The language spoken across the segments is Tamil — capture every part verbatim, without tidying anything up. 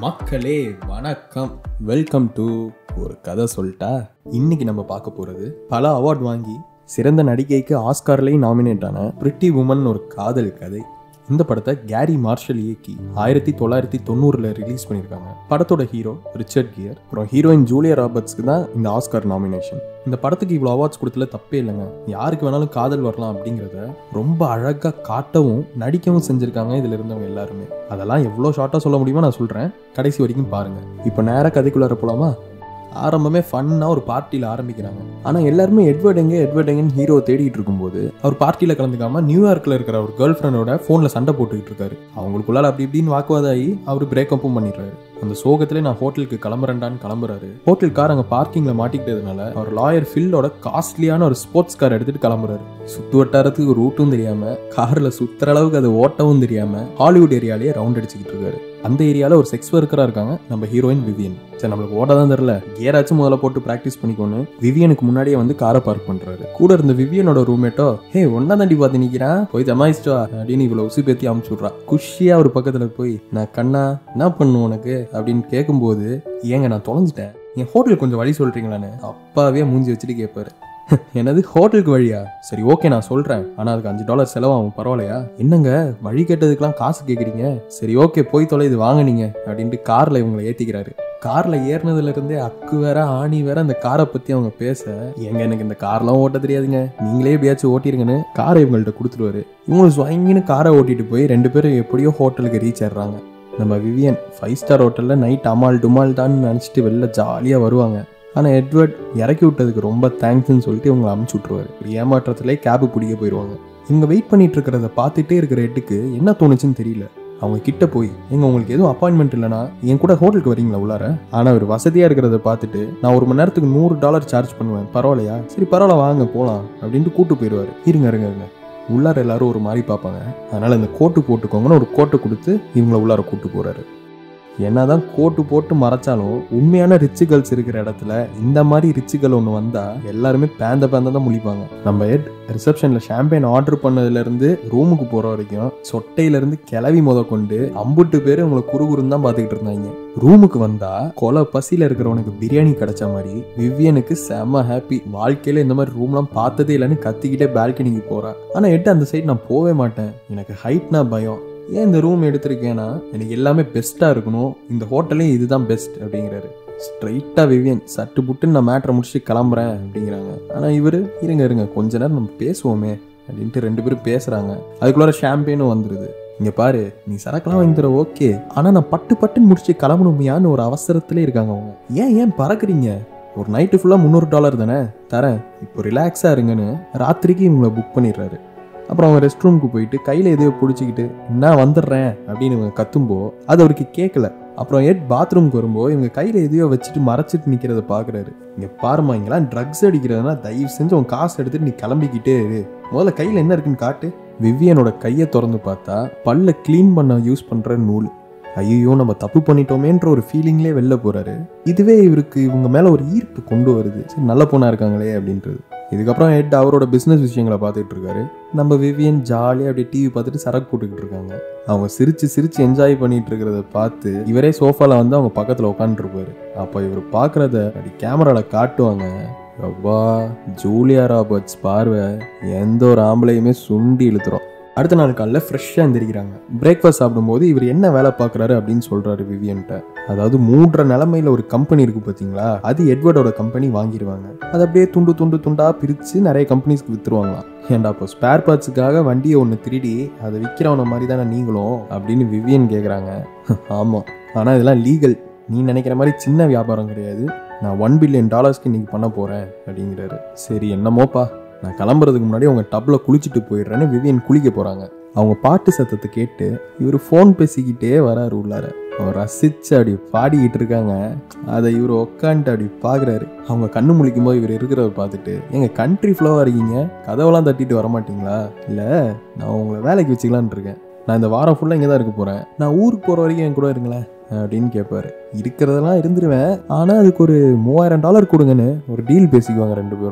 மக்களே வணக்கம், வெல்கம் டு ஒரு கதை சொல்லிட்டா. இன்னைக்கு நம்ம பார்க்க போறது பல அவார்ட் வாங்கி சிறந்த நடிகைக்கு ஆஸ்கார்லையும் நாமினேட் ஆன பிரிட்டி உமன் ஒரு காதல் கதை. இந்த படத்தை கேரி மார்ஷல் இயக்கி ஆயிரத்தி தொள்ளாயிரத்தி தொண்ணூறுல ரிலீஸ் பண்ணியிருக்காங்க. படத்தோட ஹீரோ ரிச்சர்ட் கியர், அப்புறம் ஹீரோயின் ஜூலியா ராபர்ட்ஸ்க்கு தான் இந்த ஆஸ்கார் நாமினேஷன். இந்த படத்துக்கு இவ்வளோ அவார்ட்ஸ் கொடுத்துல தப்பே இல்லைங்க. யாருக்கு வேணாலும் காதல் வரலாம் அப்படிங்கிறத ரொம்ப அழகா காட்டவும் நடிக்கவும் செஞ்சிருக்காங்க இதுல இருந்தவங்க எல்லாருமே. அதெல்லாம் எவ்வளோ ஷார்ட்டா சொல்ல முடியுமோ நான் சொல்றேன், கடைசி வரைக்கும் பாருங்க. இப்போ நேராக கதைக்குள்ளார போலாமா? ஆரம்பமே ஃபன்னாக ஒரு பார்ட்டியில் ஆரம்பிக்கிறாங்க. ஆனால் எல்லாருமே எட்வர்ட் எங்கே எட்வர்ட் எங்கன்னு ஹீரோ தேடிட்டு இருக்கும்போது அவர் பார்ட்டியில் கலந்துக்காமல் நியூயார்க்கில் இருக்கிற ஒரு கேர்ள் ஃப்ரெண்டோட ஃபோனில் சண்டை போட்டுக்கிட்டு இருக்காரு. அவங்களுக்குள்ளால அப்படி இப்படின்னு வாக்குவாதாகி அவர் பிரேக்கப்பும் பண்ணிடுறாரு. அந்த சோகத்திலே நான் ஹோட்டலுக்கு கிளம்புறேன்டான்னு கிளம்புறாரு. ஹோட்டல் கார் அங்கே பார்க்கிங்கில் மாட்டிக்கிட்டதுனால அவர் லாயர் ஃபீல்டோட காஸ்ட்லியான ஒரு ஸ்போர்ட்ஸ் கார் எடுத்துட்டு கிளம்புறாரு. சுத்து வட்டாரத்துக்கு ரூட்டும் தெரியாம, கார்ல சுத்துற அளவுக்கு அது ஓட்டவும் தெரியாம ஹாலிவுட் ஏரியாலேயே ரவுண்ட் அடிச்சுக்கிட்டு இருக்காரு. அந்த ஏரியால ஒரு செக்ஸ் ஒர்க்கரா இருக்காங்க நம்ம ஹீரோயின் விவியன். சரி, நம்மளுக்கு ஓட தான் தெரியல, கியராச்சும் முதல்ல போட்டு பிராக்டிஸ் பண்ணிக்கோன்னு விவியனுக்கு முன்னாடியே வந்து காரை பார்க் பண்றாரு. கூட இருந்த விவியனோட ரூம்மேட்டோ, ஹே ஒன்னா தாண்டி பார்த்து நிக்கிறான், போய் தமாயிச்சிட்டா அப்படின்னு இவ்வளவு உசி பேத்தி அமுச்சு விட்றா. குஷியா ஒரு பக்கத்துல போய், நான் கண்ணா என்ன பண்ணும் உனக்கு அப்படின்னு கேட்கும்போது, ஏங்க நான் தொலைஞ்சிட்டேன், என் ஹோட்டலுக்கு கொஞ்சம் வழி சொல்றீங்களான்னு அப்பாவே மூஞ்சி வச்சுட்டு கேட்பாரு. என்னது ஹோட்டலுக்கு வழியா? சரி ஓகே நான் சொல்றேன், ஆனா அதுக்கு அஞ்சு டாலர் செலவாகும், பரவாயில்லையா? என்னங்க வழி கேட்டதுக்கெல்லாம் காசு கேட்குறீங்க? சரி ஓகே போய் தொலை, இது வாங்கினீங்க அப்படின்ட்டு கார்ல இவங்களை ஏத்திக்கிறாரு. கார்ல ஏறினதுல இருந்தே அக்கு வேற ஆணி வேற அந்த காரை பத்தி அவங்க பேச, எங்க எனக்கு இந்த கார்லாம் ஓட்ட தெரியாதுங்க, நீங்களே எப்படியாச்சும் ஓட்டிருங்கன்னு காரை இவங்கள்ட்ட கொடுத்துருவாரு. இவங்களுக்கு ஸ்வங்கின்னு காரை ஓட்டிட்டு போய் ரெண்டு பேரும் எப்படியோ ஹோட்டலுக்கு ரீச் ஆயிடுறாங்க. நம்ம விவியன் ஃபைவ் ஸ்டார் ஹோட்டல்ல நைட் அமால் டுமால் தான் நினைச்சிட்டு வெளில ஜாலியா வருவாங்க. ஆனால் எட்வர்ட் இறக்கி விட்டதுக்கு ரொம்ப தேங்க்ஸ்ன்னு சொல்லிட்டு இவங்களை அமுச்சு விட்ருவாரு. ஏமாற்றத்திலே கேபு பிடிக்க போயிடுவாங்க. இவங்க வெயிட் பண்ணிட்டு இருக்கிறத பார்த்துட்டே இருக்கிற எட்டுக்கு என்ன தோணுச்சுன்னு தெரியல. அவங்க கிட்ட போய், எங்க உங்களுக்கு எதுவும் அப்பாயின்மெண்ட் இல்லைனா என் கூட ஹோட்டலுக்கு வரீங்களா உள்ளார? ஆனால் அவர் வசதியாக இருக்கிறத பார்த்துட்டு, நான் ஒரு மணி நேரத்துக்கு நூறு டாலர் சார்ஜ் பண்ணுவேன், பரவாயில்லையா? சரி பரவாயில்ல வாங்க போகலாம் அப்படின்ட்டு கூட்டு போயிடுவாரு. இருங்க இருங்க இருங்க உள்ளார எல்லாரும் ஒரு மாதிரி பார்ப்பாங்க, அதனால இந்த கோட்டு போட்டுக்கோங்கன்னு ஒரு கோட்டை கொடுத்து இவங்களை உள்ளார கூட்டு போறாரு. என்னதான் கோட்டு போட்டு மறைச்சாலும் உண்மையான ரிச்சு கேர்ள்ஸ் இருக்கிற இடத்துல இந்த மாதிரி ரிச்சு கேர்ள் ஒன்று வந்தா எல்லாருமே பேந்த பேந்த தான் முழிப்பாங்க. நம்ம ஹெட் ரிசப்ஷன்ல ஷாம்பெயின் ஆர்டர் பண்ணதுல இருந்து ரூமுக்கு போற வரைக்கும் சொட்டையில இருந்து கிளவி முத கொண்டு அம்புட்டு பேரு உங்களை குறுகுறுன்னு தான் பாத்துக்கிட்டு இருந்தாங்க. ரூமுக்கு வந்தா கொலை பசியில இருக்கிறவனுக்கு பிரியாணி கிடைச்ச மாதிரி விவியனுக்கு செம ஹாப்பி. வாழ்க்கையில இந்த மாதிரி ரூம்லாம் பார்த்ததே இல்லைன்னு கத்திக்கிட்டே பால்கனிக்கு போறா. ஆனா ஹெட் அந்த சைடு நான் போவே மாட்டேன், எனக்கு ஹைட்னா பயம். ஏன் இந்த ரூம் எடுத்திருக்கேன்னா எனக்கு எல்லாமே பெஸ்டா இருக்கணும், இந்த ஹோட்டலே இதுதான் பெஸ்ட் அப்படிங்கிறாரு. ஸ்ட்ரைட்டா விவியன் சட்டு புட்டுன்னு நான் மேட்ரை முடிச்சுட்டு கிளம்புறேன் அப்படிங்கிறாங்க. ஆனா இவரு, இருங்க இருங்க கொஞ்ச நேரம் நம்ம பேசுவோமே அப்படின்ட்டு ரெண்டு பேரும் பேசுறாங்க. அதுக்குள்ளார ஷாம்பெயினும் வந்துருது. இங்க பாரு, நீ சரக்கெல்லாம் வாங்கி தர ஓகே, ஆனா நான் பட்டு பட்டுன்னு முடிச்சு கிளம்பணுமையான்னு ஒரு அவசரத்திலே இருக்காங்க அவங்க. ஏன் ஏன் பறக்குறீங்க? ஒரு நைட்டு ஃபுல்லா முந்நூறு டாலர் தானே தரேன், இப்போ ரிலாக்ஸா இருங்கன்னு ராத்திரிக்கு இவங்களை புக் பண்ணிடுறாரு. அப்புறம் அவங்க ரெஸ்ட் ரூமுக்கு போயிட்டு கையில் எதையோ பிடிச்சிக்கிட்டு நான் வந்துடுறேன் அப்படின்னு இவங்க கத்தும்போ அது அவருக்கு கேட்கல. அப்புறம் எட் பாத்ரூமுக்கு வரும்போது இவங்க கையில் எதையோ வச்சுட்டு மறைச்சிட்டு நிற்கிறத பார்க்குறாரு. இங்கே பாருமா, இங்கெல்லாம் ட்ரக்ஸ் அடிக்கிறதுனா தயவு செஞ்சு உன் காசு எடுத்துட்டு நீ கிளம்பிக்கிட்டே இரு, முதல்ல கையில் என்ன இருக்குன்னு காட்டு. விவியனோட கையை திறந்து பார்த்தா பல்ல கிளீன் பண்ண யூஸ் பண்ணுற நூல். ஐயோ நம்ம தப்பு பண்ணிட்டோமேன்ற ஒரு ஃபீலிங்லேயே வெளில போகிறாரு. இதுவே இவருக்கு இவங்க மேலே ஒரு ஈர்ப்பு கொண்டு வருது, சரி நல்ல பொண்ணாக இருக்காங்களே அப்படின்றது. இதுக்கப்புறம் ஹெட் அவரோட பிஸ்னஸ் விஷயங்களை பார்த்துட்டு இருக்காரு. நம்ம விவியன் ஜாலியாக அப்படியே டிவி பார்த்துட்டு சரக்கு போட்டுக்கிட்டு இருக்காங்க. அவங்க சிரிச்சு சிரிச்சு என்ஜாய் பண்ணிட்டு இருக்கிறத பார்த்து இவரே சோஃபால வந்து அவங்க பக்கத்தில் உட்காந்துருப்பாரு. அப்போ இவர் பார்க்குறத அப்படி கேமராவில் காட்டுவாங்க. அப்பா, ஜூலியா ராபர்ட்ஸ் பார்வை எந்த ஒரு ஆம்பளையுமே சுண்டி இழுத்துரும். அடுத்த நாள் காலைல ஃப்ரெஷ்ஷாக எந்திரிக்கிறாங்க. பிரேக்ஃபாஸ்ட் சாப்பிடும்போது இவர் என்ன வேலை பார்க்குறாரு அப்படின்னு சொல்கிறாரு விவியன்ட்ட. அதாவது மூன்ற நிலைமையில் ஒரு கம்பெனி இருக்குது பார்த்தீங்களா, அது எட்வர்டோட கம்பெனி வாங்கிடுவாங்க. அதை அப்படியே துண்டு துண்டு துண்டாக பிரித்து நிறைய கம்பெனிஸ்க்கு விற்றுருவாங்களாம். ஏன்டா இப்போ ஸ்பேர் பார்ட்ஸுக்காக வண்டியை ஒன்று திருடி அதை விற்கிறவன மாதிரி தானே நீங்களும் அப்படின்னு விவியன் கேட்குறாங்க. ஆமாம், ஆனால் இதெல்லாம் லீகல், நீ நினைக்கிற மாதிரி சின்ன வியாபாரம் கிடையாது, நான் ஒன் பில்லியன் டாலர்ஸ்க்கு இன்றைக்கி பண்ண போகிறேன் அப்படிங்கிறாரு. சரி என்னமோப்பா, நான் கிளம்புறதுக்கு முன்னாடி அவங்க டப்ல குளிச்சுட்டு போயிடுறேன்னு விவியன் குளிக்க போறாங்க. அவங்க பாட்டு சத்தத்தை கேட்டு இவர் ஃபோன் பேசிக்கிட்டே வராரு உள்ளார. அவர் ரசிச்சு அப்படி பாடிக்கிட்டு இருக்காங்க. அதை இவர் உக்காந்துட்டு அப்படி பாக்குறாரு. அவங்க கண்ணு முழிக்கும் போது இவர் இருக்கிறத பார்த்துட்டு, எங்க கண்ட்ரி ஃப்ளோவா இருக்கீங்க, கதவெல்லாம் தட்டிட்டு வரமாட்டீங்களா? இல்ல நான் உங்களை வேலைக்கு வச்சுக்கலான் இருக்கேன், நான் இந்த வாரம் ஃபுல்லா இங்கே தான் இருக்க போறேன், நான் ஊருக்கு போற வரைக்கும் என் கூட இருங்களேன் அப்படின்னு கேட்பாரு. இருக்கிறதெல்லாம் இருந்துருவேன், ஆனா அதுக்கு ஒரு மூவாயிரம் டாலர் கொடுங்கன்னு ஒரு டீல் பேசிக்குவாங்க ரெண்டு பேரும்.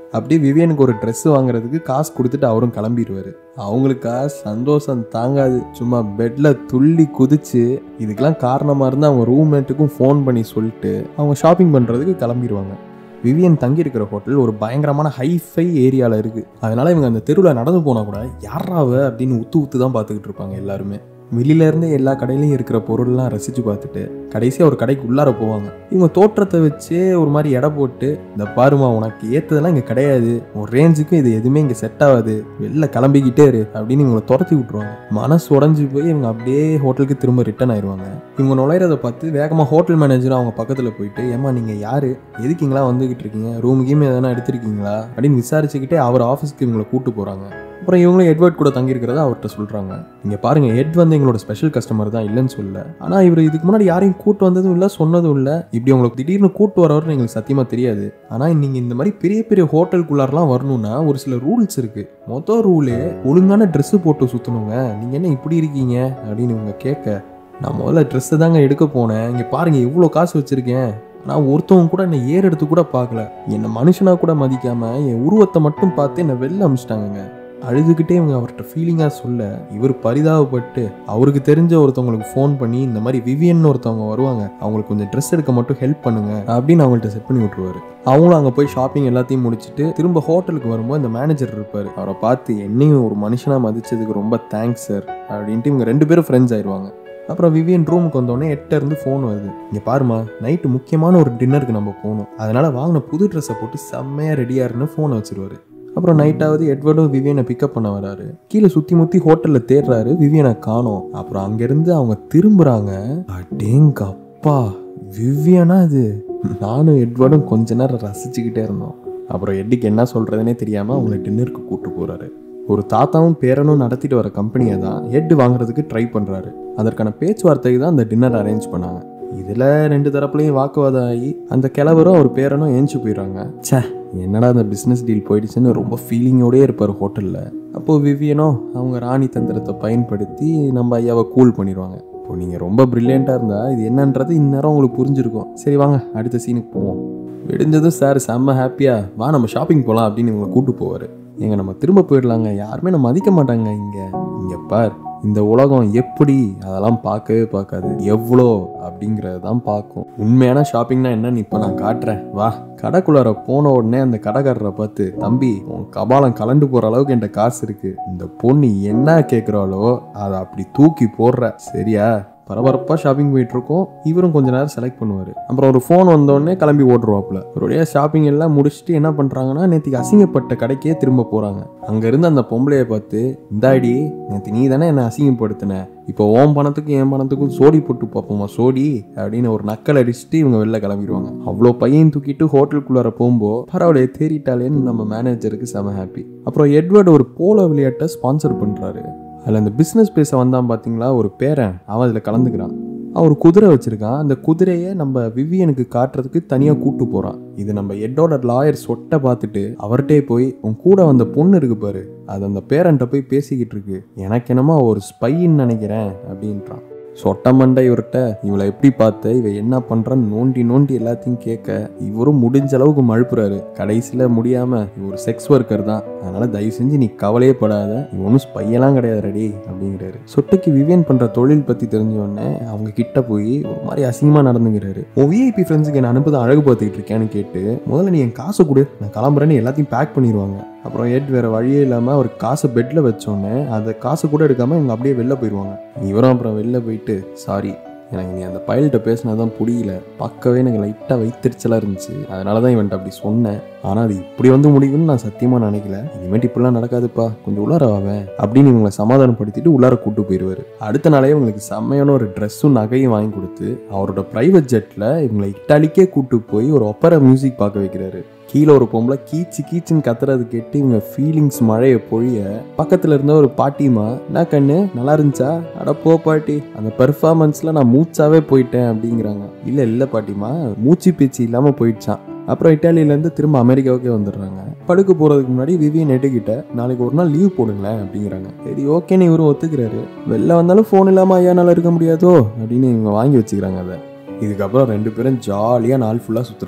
அப்படியே விவியனுக்கு ஒரு ட்ரெஸ் வாங்குறதுக்கு காசு கொடுத்துட்டு அவரும் கிளம்பிடுவாரு. அவங்களுக்கா சந்தோஷம் தாங்காது. சும்மா பெட்ல துள்ளி குதிச்சு இதுக்கெல்லாம் காரணமா இருந்து அவங்க ரூம்மேட்டுக்கும் ஃபோன் பண்ணி சொல்லிட்டு அவங்க ஷாப்பிங் பண்றதுக்கு கிளம்பிடுவாங்க. விவியன் தங்கி இருக்கிற ஹோட்டல் ஒரு பயங்கரமான ஹைஃபை ஏரியாவில் இருக்குது. அதனால இவங்க அந்த தெருவில் நடந்து போனால் கூட யாராவ அப்படின்னு உத்து உத்து தான் பார்த்துக்கிட்டு இருப்பாங்க எல்லாருமே. வெளியிலேருந்து எல்லா கடையிலையும் இருக்கிற பொருள்லாம் ரசித்து பார்த்துட்டு கடைசியாக ஒரு கடைக்கு உள்ளார போவாங்க. இவங்க தோற்றத்தை வச்சே ஒரு மாதிரி எடை போட்டு, இந்த பாருமா உனக்கு ஏற்றதெல்லாம் இங்கே கிடையாது, ஒரு ரேஞ்சுக்கும் இது எதுவுமே இங்கே செட் ஆகாது, வெளில கிளம்பிக்கிட்டே இரு அப்படின்னு இவங்களை துரத்தி விட்ருவாங்க. மனசு உடஞ்சி போய் இவங்க அப்படியே ஹோட்டலுக்கு திரும்ப ரிட்டர்ன் ஆயிடுவாங்க. இவங்க நுழையிறதை பார்த்து வேகமாக ஹோட்டல் மேனேஜர் அவங்க பக்கத்தில் போயிட்டு, ஏமா நீங்கள் யார், எதுக்கு இங்கெல்லாம் வந்துக்கிட்டு இருக்கீங்க, ரூம் கீம் எதனா எடுத்திருக்கீங்களா அப்படின்னு விசாரிச்சுக்கிட்டே அவர் ஆஃபீஸ்க்கு இவங்களை கூப்பிட்டு போகிறாங்க. அப்புறம் இவங்களும் எட்வர்ட் கூட தங்கியிருக்கிறதா அவர்கிட்ட சொல்கிறாங்க. இங்கே பாருங்கள், எட் வந்து எங்களோட ஸ்பெஷல் கஸ்டமர் தான், இல்லைன்னு சொல்ல. ஆனால் இவர் இதுக்கு முன்னாடி யாரையும் கூட்டு வந்ததும் இல்லை, சொன்னதும் இல்லை. இப்படி உங்களுக்கு திடீர்னு கூட்டு வரவர்னு எங்களுக்கு சத்தியமாக தெரியாது. ஆனால் நீங்கள் இந்த மாதிரி பெரிய பெரிய ஹோட்டலுக்குள்ளாரெலாம் வரணும்னா ஒரு சில ரூல்ஸ் இருக்குது. மொதல் ரூலே ஒழுங்கான ட்ரெஸ்ஸு போட்டு சுற்றணுங்க. நீங்கள் என்ன இப்படி இருக்கீங்க அப்படின்னு இவங்க கேட்க, நான் முதல்ல ட்ரெஸ்ஸை தாங்க எடுக்க போனேன், இங்கே பாருங்கள் எவ்வளோ காசு வச்சுருக்கேன், ஆனால் ஒருத்தவங்க கூட என்னை ஏற எடுத்து கூட பார்க்கல, என்னை மனுஷனாக கூட மதிக்காமல் என் உருவத்தை மட்டும் பார்த்து என்னை வெளில அமிச்சிட்டாங்க. அழுதுகிட்டே இவங்க அவர்கிட்ட ஃபீலிங்காக சொல்ல, இவர் பரிதாபப்பட்டு அவருக்கு தெரிஞ்ச ஒருத்தவங்களுக்கு ஃபோன் பண்ணி, இந்த மாதிரி விவியன் ஒருத்தவங்க வருவாங்க, அவங்களுக்கு கொஞ்சம் ட்ரெஸ் எடுக்க மட்டும் ஹெல்ப் பண்ணுங்க அப்படின்னு அவங்கள்ட்ட செட் பண்ணி விட்டுருவாரு. அவங்களும் அங்கே போய் ஷாப்பிங் எல்லாத்தையும் முடிச்சுட்டு திரும்ப ஹோட்டலுக்கு வரும்போது இந்த மேனேஜர் இருப்பார். அவரை பார்த்து, என்னையும் ஒரு மனுஷனாக மதிச்சதுக்கு ரொம்ப தேங்க்ஸ் சார் அப்படின்ட்டு இவங்க ரெண்டு பேரும் ஃப்ரெண்ட்ஸ் ஆயிடுவாங்க. அப்புறம் விவியன் ரூமுக்கு வந்தோடனே எட்ட இருந்து ஃபோன் வருது. இங்கே பாருமா, நைட்டு முக்கியமான ஒரு டின்னருக்கு நம்ம போகணும், அதனால வாங்கின புது ட்ரெஸ்ஸை போட்டு செம்மையாக ரெடியாக இருந்து ஃபோனை வச்சிருவாரு. அப்புறம் நைட்டாவது எட்வர்டும் விவியனை பிக்கப் பண்ண வராரு. கீழே சுற்றி முற்றி ஹோட்டலில் தேடுறாரு, விவியனை காணோம். அப்புறம் அங்கேருந்து அவங்க திரும்புகிறாங்க. அடேங்கப்பா, விவியனா இது? நானும் எட்வர்டும் கொஞ்ச நேரம் ரசிச்சுக்கிட்டே இருந்தோம். அப்புறம் எட்டுக்கு என்ன சொல்கிறதுனே தெரியாமல் அவங்கள டின்னருக்கு கூப்பிட்டு போகிறாரு. ஒரு தாத்தாவும் பேரனும் நடத்திட்டு வர கம்பெனியை தான் எட்டு வாங்குறதுக்கு ட்ரை பண்ணுறாரு. அதற்கான பேச்சுவார்த்தைக்கு தான் அந்த டின்னர் அரேஞ்ச் பண்ணாங்க. இதில் ரெண்டு தரப்புலையும் வாக்குவாதம் ஆகி அந்த கிழவரும் ஒரு பேரனும் ஏஞ்சி போயிடுறாங்க. சே, என்னடா அந்த பிஸ்னஸ் டீல் போயிடுச்சுன்னு ரொம்ப ஃபீலிங்கோடயே இருப்பார் ஹோட்டலில். அப்போது விவியனோ அவங்க ராணி தந்திரத்தை பயன்படுத்தி நம்ம ஐயாவை கூல் பண்ணிடுவாங்க. இப்போ நீங்கள் ரொம்ப ப்ரில்லியண்ட்டாக இருந்தால் இது என்னன்றது இந்நேரம் உங்களுக்கு புரிஞ்சிருக்கும். சரி வாங்க அடுத்த சீனுக்கு போவோம். விடிஞ்சதும் சார் செம்ம ஹாப்பியாக, வா நம்ம ஷாப்பிங் போகலாம் அப்படின்னு இவங்களை கூப்பிட்டு போவார். எங்க நம்ம திரும்ப போயிடலாங்க, யாருமே நம்ம மதிக்க மாட்டாங்க இங்கே. இங்கே பார், இந்த உலகம் எப்படி அதெல்லாம் பார்க்கவே பார்க்காது, எவ்வளோ அப்படிங்கிறது தான் பார்க்கும். உண்மையான ஷாப்பிங்னா என்னன்னு இப்போ நான் காட்டுறேன், வா. கடைக்குள்ளார போன உடனே அந்த கடைக்காரரை பார்த்து, தம்பி உன் கபாலம் கலண்டு போகிற அளவுக்கு என்கிட்ட காசு இருக்குது, இந்த பொண்ணு என்ன கேட்குறாளோ அதை அப்படி தூக்கி போடுற, சரியா? பரபரப்பாக ஷாப்பிங் போயிட்டு இருக்கோம். இவரும் கொஞ்ச நேரம் செலக்ட் பண்ணுவார். அப்புறம் ஒரு ஃபோன் வந்தோடனே கிளம்பி ஓட்டுருவாப்புல. ஒருடைய ஷாப்பிங் எல்லாம் முடிச்சுட்டு என்ன பண்ணுறாங்கன்னா, நேற்றுக்கு அசிங்கப்பட்ட கடைக்கே திரும்ப போகிறாங்க. அங்கேருந்து அந்த பொம்பளையை பார்த்து, இந்தாடி நேற்று நீ தானே என்னை அசிங்கப்படுத்தின, இப்போ ஓம் பணத்துக்கும் என் பணத்துக்கும் சோடி போட்டு பார்ப்போமா சோடி அப்படின்னு ஒரு நக்கல் அடிச்சுட்டு இவங்க வெளில கிளம்பிடுவாங்க. அவ்வளோ பையன் தூக்கிட்டு ஹோட்டலுக்குள்ளார போகும்போது பரவாயில்லையே தேறிட்டாலேன்னு நம்ம மேனேஜருக்கு செம ஹாப்பி. அப்புறம் எட்வர்ட் ஒரு போலோ விளையாட்டை ஸ்பான்சர் பண்ணுறாரு. அதில் அந்த பிஸ்னஸ் பேச வந்தான் பார்த்தீங்களா ஒரு பேரன், அவன் அதில் கலந்துக்கிறான். அவர் குதிரை வச்சுருக்கான். அந்த குதிரையை நம்ம விவியனுக்கு காட்டுறதுக்கு தனியாக கூட்டு போகிறான். இது நம்ம எட்டோட லாயர் சொட்டை பார்த்துட்டு அவர்கிட்டே போய், உன் கூட வந்த பொண்ணு இருக்கு பாரு, அது அந்த பேரன்ட்ட போய் பேசிக்கிட்டு இருக்கு, எனக்கு என்னமோ ஒரு ஸ்பைன்னு நினைக்கிறேன் அப்படின்றான். சொட்ட மண்டை இவர்கிட்ட, இவளை எப்படி பார்த்த, இவ என்ன பண்ணுறான்னு நோண்டி நோண்டி எல்லாத்தையும் கேட்க இவரும் முடிஞ்ச அளவுக்கு மழுப்புறாரு. கடைசியில் முடியாமல், இவர் செக்ஸ் ஒர்க்கர் தான், அதனால தயவு செஞ்சு நீ கவலையே படாத, இவ ஒன்றும் ஸ்பையெல்லாம் கிடையாது ரெடி அப்படிங்கிறாரு. சொட்டைக்கு விவியன் பண்ணுற தொழில் பற்றி தெரிஞ்சோடனே அவங்க கிட்ட போய் ஒரு மாதிரி அசிங்கமாக நடந்துங்கிறாரு. உன் விஐபி ஃப்ரெண்ட்ஸுக்கு என்ன அனுப்புதான் அழகு பார்த்துக்கிட்டு இருக்கேன்னு கேட்டு, முதல்ல நீ என் காசை கொடு, நான் கிளம்புறேன்னு எல்லாத்தையும் பேக் பண்ணிடுவாங்க. அப்புறம் எட் வேறு வழியே இல்லாமல் அவர் காசை பெட்டில் வச்சோடனே அந்த காசு கூட எடுக்காமல் இவங்க அப்படியே வெளில போயிடுவாங்க. இவரும் அப்புறம் வெளில போயிட்டு, சாரி எனக்கு நீ அந்த பையல்கிட்ட பேசினதான் புரியல, பார்க்கவே எனக்கு லைட்டாக வைத்திருச்சலாக இருந்துச்சு, அதனால தான் இவன்ட்டு அப்படி சொன்னேன், ஆனால் அது இப்படி வந்து முடியும்னு நான் சத்தியமாக நினைக்கல, இனிமேட்டு இப்படிலாம் நடக்காதுப்பா, கொஞ்சம் உள்ளார ஆவேன் அப்படின்னு இவங்களை சமாதானப்படுத்திட்டு உள்ளார கூட்டு போயிடுவார். அடுத்த நாளே இவங்களுக்கு செம்மையான ஒரு ட்ரெஸ்ஸும் நகையும் வாங்கி கொடுத்து அவரோட ப்ரைவேட் ஜெட்டில் இவங்களை இட்டாலிக்கே கூட்டு போய் ஒரு ஒப்பரா மியூசிக் பார்க்க வைக்கிறாரு. கீழே ஒரு பொம்பளை கீச்சு கீச்சுன்னு கத்துறது கேட்டு இவங்க ஃபீலிங்ஸ் மழையை பொழிய, பக்கத்தில் இருந்த ஒரு பாட்டிமா, என்ன கண்ணு நல்லா இருந்துச்சா, அட போ பாட்டி, அந்த பெர்ஃபார்மன்ஸில் நான் மூச்சாவே போயிட்டேன் அப்படிங்கிறாங்க. இல்லை இல்லை பாட்டிமா, மூச்சு பேச்சு இல்லாமல் போயிடுச்சான். அப்புறம் இட்டாலியிலேருந்து திரும்ப அமெரிக்காவுக்கே வந்துடுறாங்க. படுக்க போகிறதுக்கு முன்னாடி விவியன் எட்டுக்கிட்ட, நாளைக்கு ஒரு நாள் லீவ் போடுங்களேன் அப்படிங்கிறாங்க. சரி ஓகேன்னு இவரும் ஒத்துக்கிறாரு. வெளில வந்தாலும் ஃபோன் இல்லாமல் ஐயானால இருக்க முடியாதோ அப்படின்னு இவங்க வாங்கி வச்சுக்கிறாங்க அதை. இதுக்கப்புறம் ரெண்டு பேரும் ஜாலியாக நாள் ஃபுல்லாக சுற்றுறாங்க.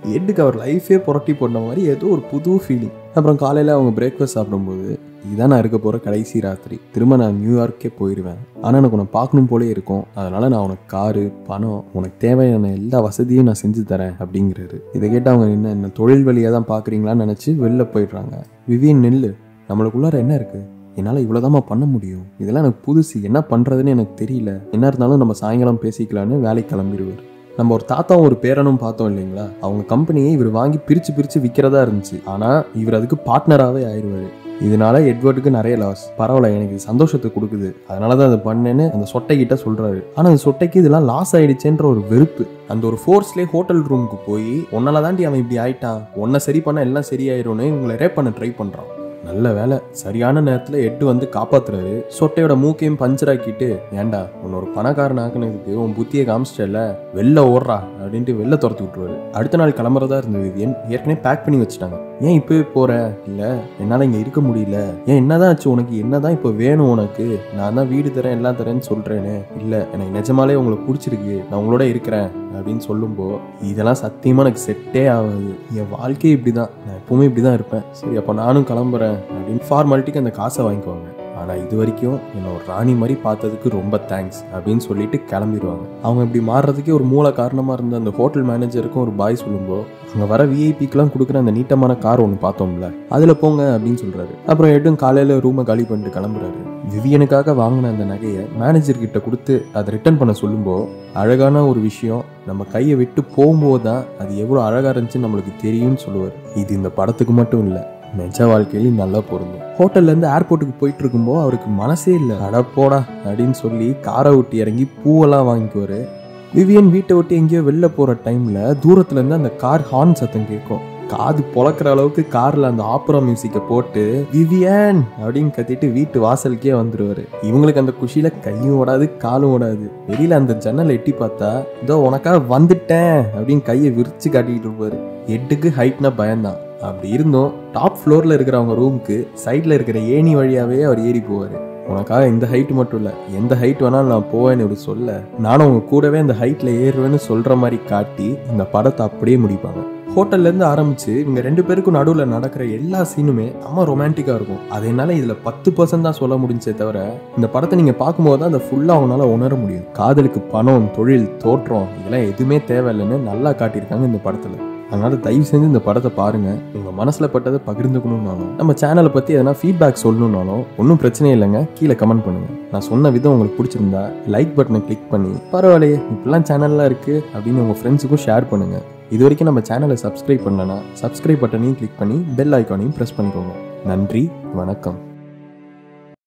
எட்டுக்கு அவர் லைஃபே புரட்டி போட்ட மாதிரி ஏதோ ஒரு புது ஃபீலிங். அப்புறம் காலையில் அவங்க பிரேக்ஃபாஸ்ட் சாப்பிடும்போது, இதான் நான் இருக்க போகிற கடைசி ராத்திரி, திரும்ப நான் நியூயார்க்கே போயிடுவேன், ஆனால் எனக்கு உன்னை பார்க்கணும் போலே இருக்கும், அதனால் நான் உனக்கு காரு பணம் உனக்கு தேவையான எல்லா வசதியும் நான் செஞ்சு தரேன் அப்படிங்கிறாரு. இதை கேட்டு அவங்க என்ன என்ன தொழில் வழியாக தான் பார்க்குறீங்களான்னு நினச்சி வெளில போயிடுறாங்க. விவியன் நெல்லு, நம்மளுக்குள்ளார என்ன இருக்குது, என்னால் இவ்வளோதாம்மா பண்ண முடியும், இதெல்லாம் எனக்கு புதுசு, என்ன பண்ணுறதுன்னு எனக்கு தெரியல, என்ன இருந்தாலும் நம்ம சாயங்காலம் பேசிக்கலான்னு வேலைக்கு கிளம்பிடுவார். நம்ம ஒரு தாத்தாவும் ஒரு பேரனும் பார்த்தோம் இல்லைங்களா, அவங்க கம்பெனியை இவர் வாங்கி பிரித்து பிரித்து விற்கிறதா இருந்துச்சு. ஆனால் இவர் அதுக்கு பார்ட்னராகவே ஆயிடுவார். இதனால எட்வர்டுக்கு நிறைய லாஸ். பரவாயில்ல, எனக்கு சந்தோஷத்தை கொடுக்குது, அதனால தான் அதை பண்ணேன்னு அந்த சொட்டை கிட்ட சொல்கிறாரு. ஆனால் அந்த சொட்டைக்கு இதெல்லாம் லாஸ் ஆகிடுச்சேன்ற ஒரு வெறுப்பு. அந்த ஒரு ஃபோர்ஸ்லேயே ஹோட்டல் ரூமுக்கு போய் ஒன்னால தாண்டி அவன் இப்படி ஆயிட்டான், ஒன்றை சரி பண்ண எல்லாம் சரியாயிரும்னு இவங்களை ரேப் பண்ண ட்ரை பண்ணுறான். நல்ல வேலை, சரியான நேரத்தில் எட்டு வந்து காப்பாத்துறாரு. சொட்டையோட மூக்கையும் பஞ்சர் ஆக்கிட்டு, ஏண்டா உன்ன ஒரு பணக்காரன் ஆக்குனதுக்கு உன் புத்தியை காமிச்சிட்டல, வெளில ஓடுறா அப்படின்ட்டு வெளில துரத்து விட்டுருவாரு. அடுத்த நாள் கிளம்புறதா இருந்த விவியன் ஏற்கனவே பேக் பண்ணி வச்சுட்டாங்க. ஏன் இப்பவே போற, இல்ல என்னால இங்க இருக்க முடியல, ஏன் என்னதான் ஆச்சு உனக்கு, என்னதான் இப்போ வேணும் உனக்கு, நான் தான் வீடு தரேன் எல்லாம் தரேன்னு சொல்றேன்னு, இல்ல எனக்கு நிஜமாலே உங்களை பிடிச்சிருக்கு, நான் உங்களோட இருக்கிறேன் அப்படின்னு சொல்லும்போ, இதெல்லாம் சத்தியமா எனக்கு செட்டே ஆகாது, என் வாழ்க்கையே இப்படிதான், நான் எப்பவுமே இப்படிதான் இருப்பேன், சரி அப்போ நானும் கிளம்புறேன் அப்படின்னு ஃபார்மாலிட்டிக்கு அந்த காசை வாங்கிக்குவாங்க. ஆனா இது வரைக்கும் என்ன ஒரு ராணி மாதிரி பார்த்ததுக்கு ரொம்ப தேங்க்ஸ் அப்படின்னு சொல்லிட்டு கிளம்பிடுவாங்க. அவங்க இப்படி மாறுறதுக்கே ஒரு மூல காரணமா இருந்த அந்த ஹோட்டல் மேனேஜருக்கும் ஒரு பாய் சொல்லும்போது, அங்க வர விஐபிக்கெல்லாம் கொடுக்குற அந்த நீட்டமான கார் ஒன்று பார்த்தோம்ல, அதுல போங்க அப்படின்னு சொல்றாரு. அப்புறம் எட்டும் காலையில ரூமை காலி பண்ணிட்டு கிளம்புறாரு. விவியனுக்காக வாங்கின அந்த நகையை மேனேஜர் கிட்ட கொடுத்து அதை ரிட்டர்ன் பண்ண சொல்லும்போது, அழகான ஒரு விஷயம், நம்ம கையை விட்டு போகும்போது தான் அது எவ்வளோ அழகா இருந்துச்சுன்னு நம்மளுக்கு தெரியும்னு சொல்லுவார். இது இந்த படத்துக்கு மட்டும் இல்லை, நிஜ வாழ்க்கையிலும் நல்லா பொருந்தும். ஹோட்டல்ல இருந்து ஏர்போர்ட்டுக்கு போயிட்டு இருக்கும்போது அவருக்கு மனசே இல்லை, அட போடா அப்படின்னு சொல்லி காரை விட்டு இறங்கி பூவெல்லாம் வாங்கிக்குவாரு. விவியன் வீட்டை விட்டு எங்கேயோ வெளில போற டைம்ல தூரத்துல இருந்து அந்த கார் ஹார்ன் சத்தம் கேட்கும். காது பொழக்கிற அளவுக்கு கார்ல அந்த ஆப்பரா மியூசிக்கை போட்டு விவியன் அப்படின்னு கத்திட்டு வீட்டு வாசலுக்கே வந்துருவாரு. இவங்களுக்கு அந்த குஷியில கையும் ஓடாது காலும் ஓடாது. வெளியில அந்த ஜன்னல் எட்டி பார்த்தா, இதோ உனக்காக வந்துட்டேன் அப்படின்னு கையை விரிச்சு காட்டிக்கிட்டு இருப்பாரு. எட்டுக்கு ஹைட்னா பயம்தான். அப்படி இருந்தும் டாப் ஃப்ளோர்ல இருக்கிற அவங்க ரூமுக்கு சைட்ல இருக்கிற ஏணி வழியாவே அவர் ஏறி போவாரு. உனக்காக இந்த ஹைட் மட்டும் இல்லை, எந்த ஹைட் வேணாலும் நான் போவேன்னு ஒரு சொல்ல, நானும் அவங்க கூடவே அந்த ஹைட்ல ஏறுவேன்னு சொல்ற மாதிரி காட்டி இந்த படத்தை அப்படியே முடிப்பாங்க. ஹோட்டல்ல இருந்து ஆரம்பிச்சு இவங்க ரெண்டு பேருக்கும் நடுவில் நடக்கிற எல்லா சீனுமே ரொம்ப ரொமான்டிக்கா இருக்கும். அதனால இதுல பத்து பர்சன்ட் தான் சொல்ல முடிஞ்சே தவிர, இந்த படத்தை நீங்க பார்க்கும்போது தான் அதை ஃபுல்லா அவங்களால உணர முடியும். காதலுக்கு பணம், தொழில், தோற்றம் இதெல்லாம் எதுவுமே தேவையில்லைன்னு நல்லா காட்டியிருக்காங்க இந்த படத்துல. அதனால தயவு செஞ்சு இந்த படத்தை பாருங்க. உங்க மனசுல பட்டதை பகிர்ந்துக்கணும்னாலும், நம்ம சேனலை பத்தி எதனா ஃபீட்பேக் சொல்லணும்னாலும் ஒன்றும் பிரச்சனை இல்லைங்க, கீழே கமெண்ட் பண்ணுங்க. நான் சொன்ன விதம் உங்களுக்கு பிடிச்சிருந்தா லைக் பட்டனை கிளிக் பண்ணி, பரவாயில்லையே இப்பெல்லாம் சேனல்லாம் இருக்கு அப்படின்னு உங்க ஃப்ரெண்ட்ஸுக்கும் ஷேர் பண்ணுங்க. இது வரைக்கும் நம்ம சேனலை சப்ஸ்கிரைப் பண்ணலன்னா சப்ஸ்கிரைப் பட்டனையும் கிளிக் பண்ணி பெல் ஐக்கானையும் ப்ரெஸ் பண்ணிக்கோங்க. நன்றி, வணக்கம்.